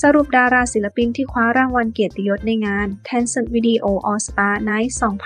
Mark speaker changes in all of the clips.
Speaker 1: สรุปดาราศิลปินที่คว้ารางวัลเกียรติยศในงาน Tencent Video All Star Night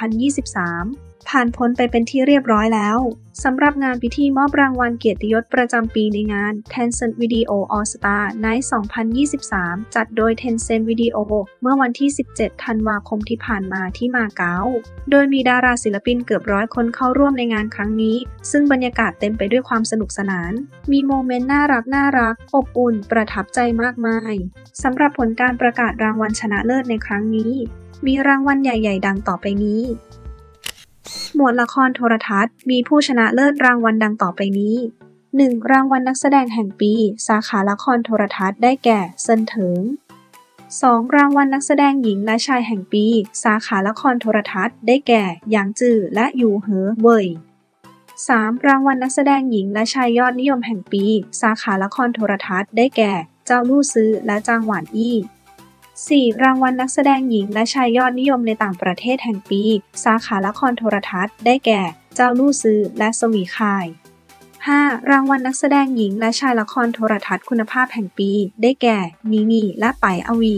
Speaker 1: 2023 ผ่านพ้นไปเป็นที่เรียบร้อยแล้วสำหรับงานพิธีมอบรางวัลเกียรติยศประจำปีในงาน Tencent Video All Star Night 2023 จัดโดย Tencent Video เมื่อวันที่ 17 ธันวาคมที่ผ่านมาที่มาเก๊าโดยมีดาราศิลปินเกือบ100 คนเข้าร่วมในงานครั้งนี้ซึ่งบรรยากาศเต็มไปด้วยความสนุกสนานมีโมเมนต์น่ารักอบอุ่นประทับใจมากมายสำหรับผลการประกาศรางวัลชนะเลิศในครั้งนี้มีรางวัลใหญ่ๆดังต่อไปนี้หมวดละครโทรทัศน์มีผู้ชนะเลิศรางวัลดังต่อไปนี้ 1. รางวัลนักแสดงแห่งปีสาขาละครโทรทัศน์ได้แก่เซินเถิง 2. รางวัลนักแสดงหญิงและชายแห่งปีสาขาละครโทรทัศน์ได้แก่หยางจื่อและหยูเหอเว่ย 3. รางวัลนักแสดงหญิงและชายยอดนิยมแห่งปีสาขาละครโทรทัศน์ได้แก่เจ้าลู่ซื้อและจางหวานอี้ 4. รางวัลนักแสดงหญิงและชายยอดนิยมในต่างประเทศแห่งปีสาขาละครโทรทัศน์ได้แก่เจ้าลู่ซื้อและสวีค่าย 5. รางวัลนักแสดงหญิงและชายละครโทรทัศน์คุณภาพแห่งปีได้แก่นีนีและไปอวี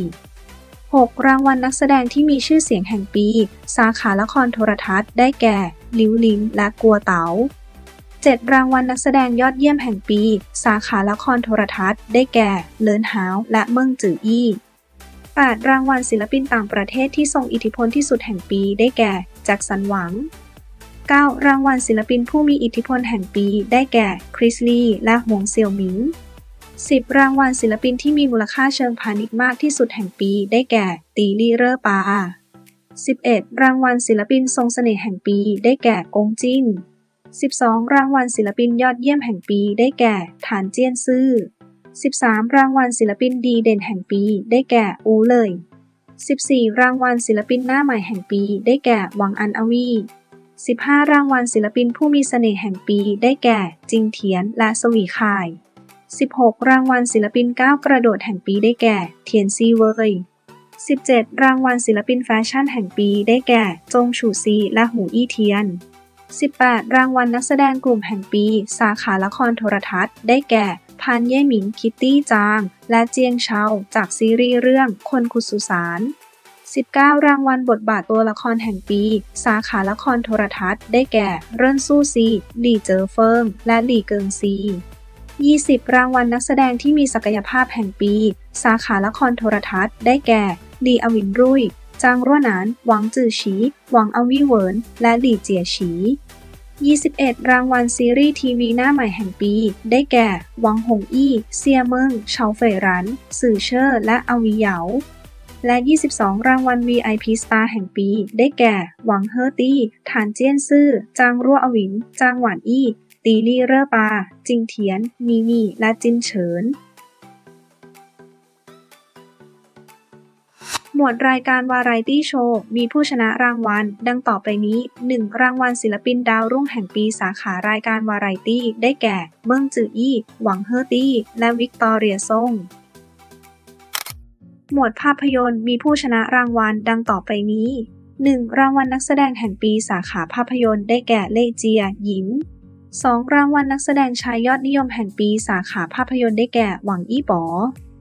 Speaker 1: 6. รางวัลนักแสดงที่มีชื่อเสียงแห่งปีสาขาละครโทรทัศน์ได้แก่หลิวหลิงและกัวเต๋า 7. รางวัลนักแสดงยอดเยี่ยมแห่งปีสาขาละครโทรทัศน์ได้แก่เลินฮาวและเมิ่งจื่ออี้ 8. รางวัลศิลปินต่างประเทศที่ทรงอิทธิพลที่สุดแห่งปีได้แก่แจ็คสันหวัง 9. รางวัลศิลปินผู้มีอิทธิพลแห่งปีได้แก่คริสลีและหวงเซี่ยวหมิง 10. รางวัลศิลปินที่มีมูลค่าเชิงพาณิชย์มากที่สุดแห่งปีได้แก่ตีลี่เร่อปา 11. รางวัลศิลปินทรงเสน่ห์แห่งปีได้แก่กงจิ้น 12. รางวัลศิลปินยอดเยี่ยมแห่งปีได้แก่ฐานเจี้ยนซื่อ 13. รางวัลศิลปินดีเด่นแห่งปีได้แก่อูเลย 14. รางวัลศิลปินหน้าใหม่แห่งปีได้แก่หวังอันอวี 15. รางวัลศิลปินผู้มีเสน่ห์แห่งปีได้แก่จิงเทียนและสวีค่าย 16. รางวัลศิลปินก้าวกระโดดแห่งปีได้แก่เทียนซีเว่ย 17. รางวัลศิลปินแฟชั่นแห่งปีได้แก่จงฉู่ซีและหูอี้เทียน 18. รางวัลนักแสดงกลุ่มแห่งปีสาขาละครโทรทัศน์ได้แก่พานเย่หมิงคิตตี้จางและเจียงเชาจากซีรีส์เรื่องคนขุดสุสาน 19. รางวัลบทบาทตัวละครแห่งปีสาขาละครโทรทัศน์ได้แก่เริ่นสู้ซีหลี่เจอเฟิงและหลี่เกิงซี 20. รางวัลนักแสดงที่มีศักยภาพแห่งปีสาขาละครโทรทัศน์ได้แก่หลี่อวินรุ่ยจางรั่วหนานหวังจื่อฉีหวังอวี่เหวินและหลี่เจียฉี 21. รางวัลซีรีส์ทีวีหน้าใหม่แห่งปีได้แก่หวังหงอี้เซียเมิงเฉาเฟ่ยรันสื่อเช่อและอวีเหยาและ 22. รางวัล VIP Star แห่งปีได้แก่หวังเฮอตี้ฐานเจี้ยนซื่อจางรั่วอวินจางหวานอี้ตีลี่เร่อปาจิงเทียนนีนีและจินเฉินหมวดรายการวาไรตี้โชว์มีผู้ชนะรางวัลดังต่อไปนี้ 1. รางวัลศิลปินดาวรุ่งแห่งปีสาขารายการวาไรตี้ได้แก่เมิ่งจื่ออี้หวังเฮอตี้และวิกตอเรียซ่งหมวดภาพยนตร์มีผู้ชนะรางวัลดังต่อไปนี้ 1. รางวัลนักแสดงแห่งปีสาขาภาพยนตร์ได้แก่เล่เจียหยิน 2. รางวัลนักแสดงชายยอดนิยมแห่งปีสาขาภาพยนตร์ได้แก่หวังอี้ป๋อ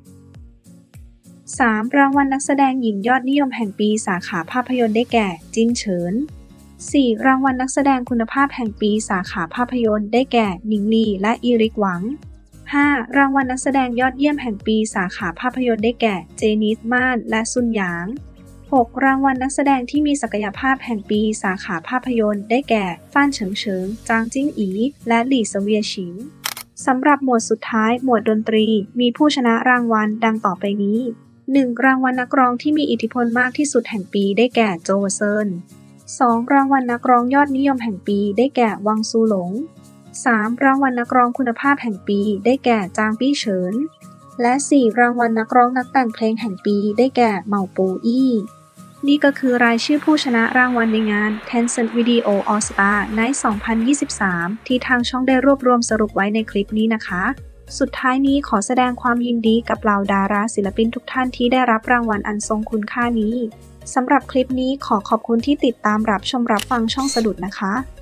Speaker 1: 3. รางวัลนักแสดงหญิงยอดนิยมแห่งปีสาขาภาพยนตร์ได้แก่จินเฉิน 4. รางวัลนักแสดงคุณภาพแห่งปีสาขาภาพยนตร์ได้แก่หนิงลีและอีริกหวัง 5. รางวัลนักแสดงยอดเยี่ยมแห่งปีสาขาภาพยนตร์ได้แก่เจนิสม่านและซุนหยาง 6. รางวัลนักแสดงที่มีศักยภาพแห่งปีสาขาภาพยนตร์ได้แก่ฟ่านเฉิงเฉิงจางจิ้งอีและหลี่เสวียฉิงสำหรับหมวดสุดท้ายหมวดดนตรีมีผู้ชนะรางวัลดังต่อไปนี้ 1. รางวัลนักร้องที่มีอิทธิพลมากที่สุดแห่งปีได้แก่โจเซิน 2. รางวัลนักร้องยอดนิยมแห่งปีได้แก่วังซูหลง 3. รางวัลนักร้องคุณภาพแห่งปีได้แก่จางปี้เฉินและ 4. รางวัลนักร้องนักแต่งเพลงแห่งปีได้แก่เหมาปูอี้นี่ก็คือรายชื่อผู้ชนะรางวัลในงาน Tencent Video All Star Night 2023 ที่ทางช่องได้รวบรวมสรุปไว้ในคลิปนี้นะคะสุดท้ายนี้ขอแสดงความยินดีกับเหล่าดาราศิลปินทุกท่านที่ได้รับรางวัลอันทรงคุณค่านี้สำหรับคลิปนี้ขอขอบคุณที่ติดตามรับชมรับฟังช่องสะดุดนะคะ